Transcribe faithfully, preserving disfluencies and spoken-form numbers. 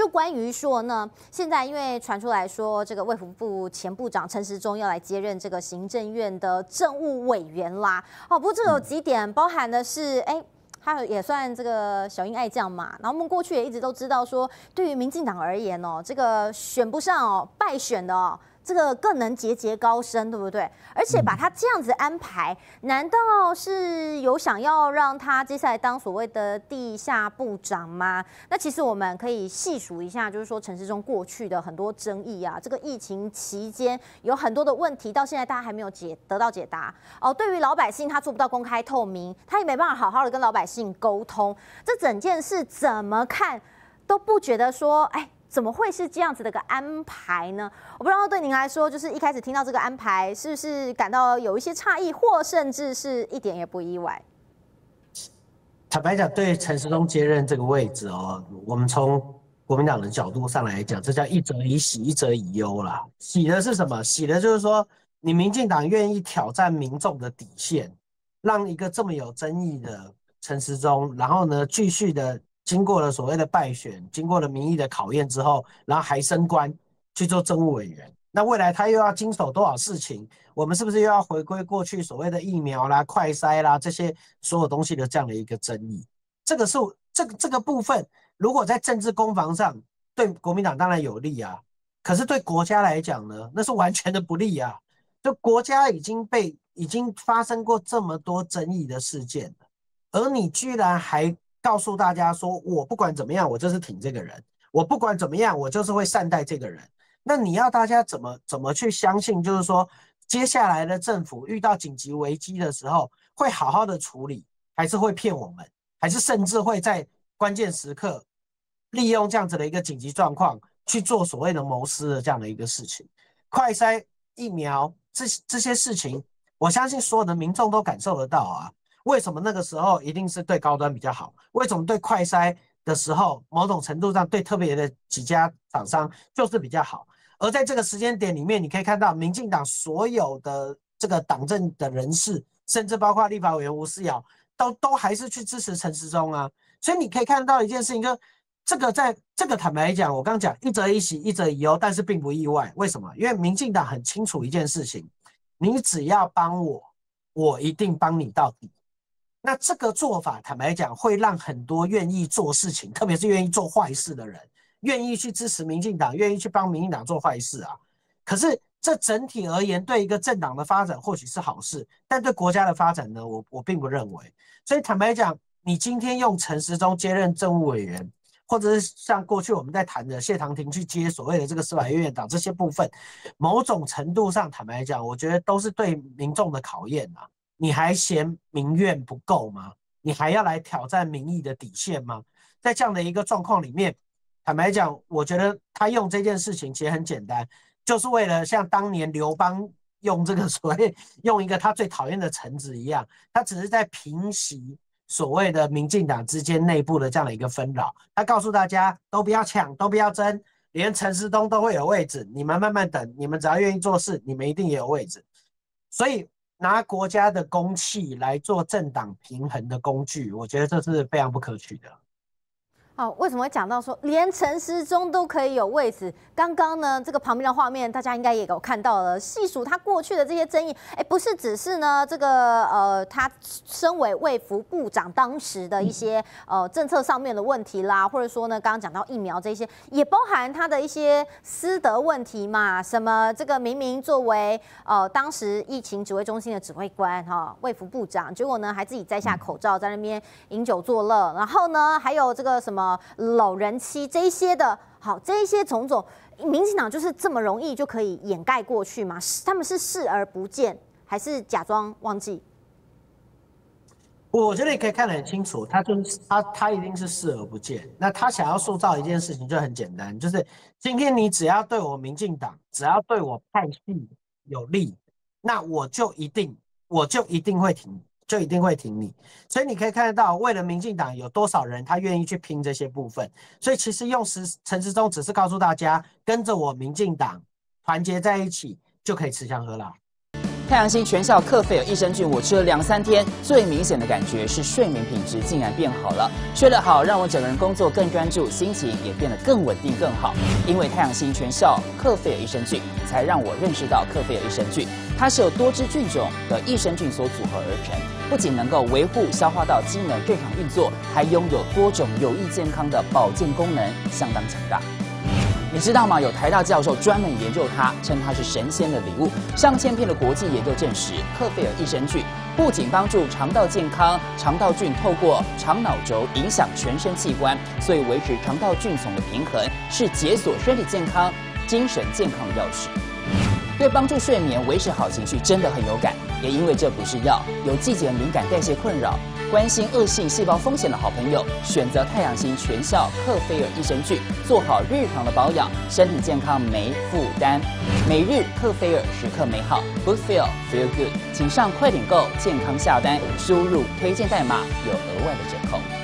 就关于说呢，现在因为传出来说，这个卫福部前部长陈时中要来接任这个行政院的政务委员啦。哦，不过这个有几点，包含的是，哎、欸。他也算这个小英爱将嘛，然后我们过去也一直都知道说，对于民进党而言哦，这个选不上哦，败选的哦，这个更能节节高升，对不对？而且把他这样子安排，难道是有想要让他接下来当所谓的地下部长吗？那其实我们可以细数一下，就是说陈时中过去的很多争议啊，这个疫情期间有很多的问题，到现在大家还没有解得到解答哦。对于老百姓，他做不到公开透明，他也没办法好好的跟老百姓沟通，这整件事怎么看都不觉得说，哎。怎么会是这样子的一个安排呢？我不知道对您来说，就是一开始听到这个安排，是不是感到有一些诧异，或甚至是一点也不意外？ 坦白讲，对陈时中接任这个位置哦，我们从国民党的角度上来讲，这叫一则以喜，一则以忧啦。喜的是什么？喜的就是说，你民进党愿意挑战民众的底线，让一个这么有争议的陈时中，然后呢，继续的。经过了所谓的败选，经过了民意的考验之后，然后还升官去做政务委员。那未来他又要经手多少事情？我们是不是又要回归过去所谓的疫苗啦、快筛啦这些所有东西的这样的一个争议？这个是这个这个部分，如果在政治攻防上对国民党当然有利啊，可是对国家来讲呢，那是完全的不利啊。就国家已经被已经发生过这么多争议的事件了，而你居然还告诉大家说，我不管怎么样，我就是挺这个人；我不管怎么样，我就是会善待这个人。那你要大家怎么怎么去相信？就是说，接下来的政府遇到紧急危机的时候，会好好的处理，还是会骗我们，还是甚至会在关键时刻利用这样子的一个紧急状况去做所谓的谋私的这样的一个事情？快筛疫苗这这些事情，我相信所有的民众都感受得到啊。为什么那个时候一定是对高端比较好？为什么对快筛的时候，某种程度上对特别的几家厂商就是比较好？而在这个时间点里面，你可以看到民进党所有的这个党政的人士，甚至包括立法委员吴思瑶，都都还是去支持陈时中啊。所以你可以看到一件事情，就这个在这个坦白讲，我刚刚讲一则以喜，一则以忧，但是并不意外。为什么？因为民进党很清楚一件事情，你只要帮我，我一定帮你到底。那这个做法，坦白讲，会让很多愿意做事情，特别是愿意做坏事的人，愿意去支持民进党，愿意去帮民进党做坏事啊。可是这整体而言，对一个政党的发展或许是好事，但对国家的发展呢，我我并不认为。所以坦白讲，你今天用陈时中接任政务委员，或者是像过去我们在谈的谢长廷去接所谓的这个司法院院长这些部分，某种程度上坦白讲，我觉得都是对民众的考验啊。你还嫌民怨不够吗？你还要来挑战民意的底线吗？在这样的一个状况里面，坦白讲，我觉得他用这件事情其实很简单，就是为了像当年刘邦用这个所谓用一个他最讨厌的臣子一样，他只是在平息所谓的民进党之间内部的这样的一个纷扰。他告诉大家都不要抢，都不要争，连陈时中都会有位置，你们慢慢等，你们只要愿意做事，你们一定也有位置。所以拿国家的公器来做政党平衡的工具，我觉得这是非常不可取的。 好，为什么会讲到说连陈时中都可以有位置？刚刚呢，这个旁边的画面大家应该也有看到了，细数他过去的这些争议，哎，不是只是呢这个呃他身为卫福部长当时的一些呃政策上面的问题啦，或者说呢刚刚讲到疫苗这些，也包含他的一些私德问题嘛，什么这个明明作为呃当时疫情指挥中心的指挥官哈，卫福部长，结果呢还自己摘下口罩在那边饮酒作乐，然后呢还有这个什么。老人妻这一些的，好，这一些种种，民进党就是这么容易就可以掩盖过去吗？他们是视而不见，还是假装忘记？ 我觉得你可以看得很清楚，他就是他，他一定是视而不见。那他想要塑造一件事情就很简单，就是今天你只要对我民进党，只要对我派系有利，那我就一定，我就一定会挺。就一定会挺你，所以你可以看得到，为了民进党有多少人他愿意去拼这些部分。所以其实用时陈时中只是告诉大家，跟着我民进党团结在一起，就可以吃香喝辣。 太阳星全效克菲尔益生菌，我吃了两三天，最明显的感觉是睡眠品质竟然变好了。睡得好，让我整个人工作更专注，心情也变得更稳定更好。因为太阳星全效克菲尔益生菌，才让我认识到克菲尔益生菌，它是由多支菌种的益生菌所组合而成，不仅能够维护消化道机能正常运作，还拥有多种有益健康的保健功能，相当强大。你知道吗？有台大教授专门研究它，称它是神仙的礼物。上千篇的国际研究证实，克菲尔益生菌不仅帮助肠道健康，肠道菌透过肠脑轴影响全身器官，所以维持肠道菌丛的平衡，是解锁身体健康、精神健康的钥匙。对帮助睡眠、维持好情绪真的很有感，也因为这不是药，有季节敏感、代谢困扰、关心恶性细胞风险的好朋友，选择太阳星全效克菲尔益生菌，做好日常的保养，身体健康没负担。每日克菲尔，时刻美好 ，Good Feel Feel Good， 请上快点购健康下单，输入推荐代码有额外的折扣。